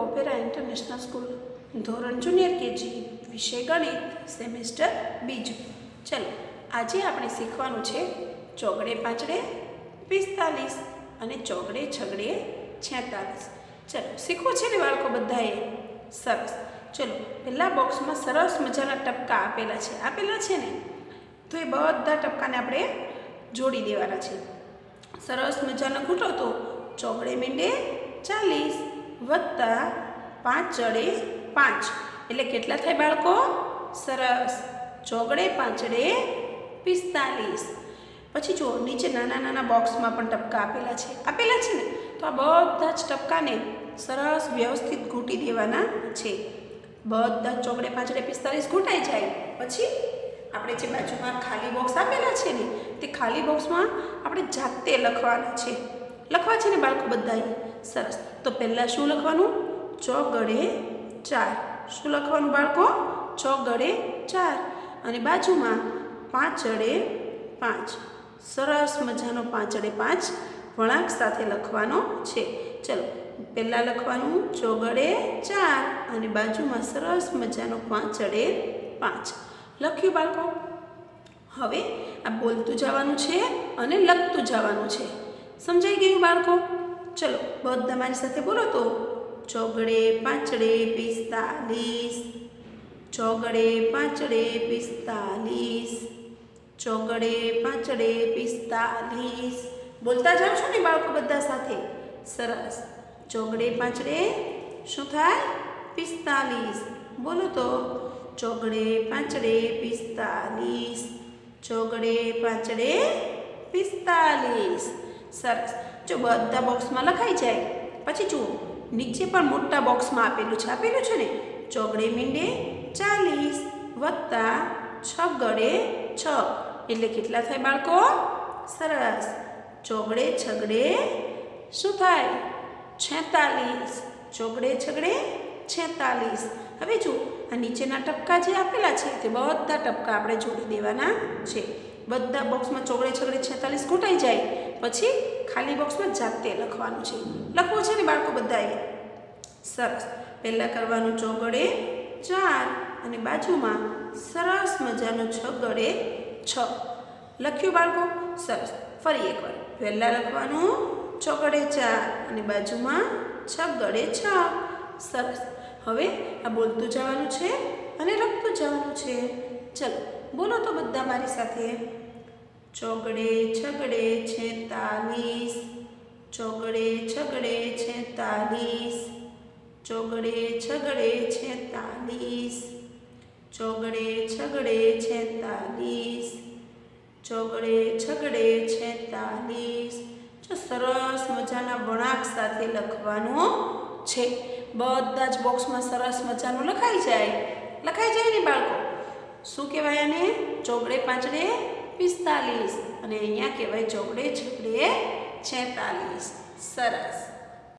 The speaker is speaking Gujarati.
ઓપેરા ઇન્ટરનેશનલ સ્કૂલ, ધોરણ જુનિયર કેજી, વિષય ગણિત, સેમેસ્ટર બીજું. ચલો, આજે આપણે શીખવાનું છે ચોગડે પાંચડે 45 અને ચોગડે છગડે 46. ચલો, શીખવું છે ને બાળકો બધાએ? સરસ. ચલો, પહેલા બોક્સમાં સરસ મજાના ટપકા આપેલા છે ને, તો એ બધા ટપકાને આપણે જોડી દેવાના છે. સરસ મજાનો ઘૂંટો તો ચોગડે મીંડે 40 વત્તા 5 ચડે 5 એટલે કેટલા થાય બાળકો? સરસ. ચોગડે પાંચડે 45. પછી જુઓ, નીચે નાના નાના બોક્સમાં પણ ટપકા આપેલા છે ને, તો આ બધા જ ટપકાને સરસ વ્યવસ્થિત ઘૂંટી દેવાના છે. બધા ચોગડે પાંચડે 45 ઘૂંટાઈ જાય પછી આપણે જે બાજુમાં ખાલી બોક્સ આપેલા છે ને, તે ખાલી બોક્સમાં આપણે જાતે લખવા છે ને બાળકો બધાએ? સરસ. તો પહેલાં શું લખવાનું? ચોગડે 4. શું લખવાનું બાળકો? ચોગડે 4. અને બાજુમાં 5 ચડે 5. સરસ મજાનો 5 ચડે 5 વળાંક સાથે લખવાનો છે. ચલો, પહેલાં લખવાનું ચોગડે 4 અને બાજુમાં સરસ મજાનો 5 ચડે 5 લખ્યું બાળકો. હવે આ બોલતું જવાનું છે અને લખતું જવાનું છે. સમજાઈ ગયું બાળકો? ચલો, બધા મારી સાથે બોલો તો. ચોગડે પાંચડે 45. ચોગડે પાંચડે 45. ચોગડે પાંચડે 45. બોલતા જાઓ છો ને બાળકો બધા સાથે? સરસ. ચોગડે પાંચડે શું થાય? 45. બોલો તો. ચોગડે પાંચડે 45. ચોગડે પાંચડે 45. સરસ. જો બધા બોક્સમાં લખાઈ જાય પછી જુઓ, નીચે પણ મોટા બોક્સમાં આપેલું છે ને, ચોગડે મીંડે 40 વત્તા છગડે 6 એટલે કેટલા થાય બાળકો? સરસ. ચોગડે છગડે શું થાય? 46. ચોગડે છગડે 46. હવે જુઓ, આ નીચેના ટપકા જે આપેલા છે તે બધા ટપકા આપણે જોડી દેવાના છે. બધા બોક્સમાં ચોગડે છગડે 46 ઘૂંટાઈ જાય પછી ખાલી બોક્સમાં જાતે લખવાનું છે. લખવું છે ને બાળકો બધાએ? સરસ. પહેલાં કરવાનું ચોગડે 4 અને બાજુમાં સરસ મજાનો છગડે 6 લખ્યું બાળકો? સરસ. ફરી એકવાર પહેલાં લખવાનું ચોગડે 4 અને બાજુમાં છગડે 6. સરસ. હવે આ બોલતું જવાનું છે અને લખતું જવાનું છે. ચલો, બોલો તો બધા મારી સાથે. ચોગડે છગડે 46. ચોગડે છગડે 46. ચોગડે છગડે 46. ચોગડે છગડે 46. ચોગડે છગડે 46. જો સરસ મજાના વળાંક સાથે લખવાનું છે. બધા જ બોક્સમાં સરસ મજાનું લખાઈ જાય ને બાળકો? શું કહેવાય આને? ચોગડે પાંચડે 45 અને અહીંયા કહેવાય ચોગડે છગડે 46. સરસ.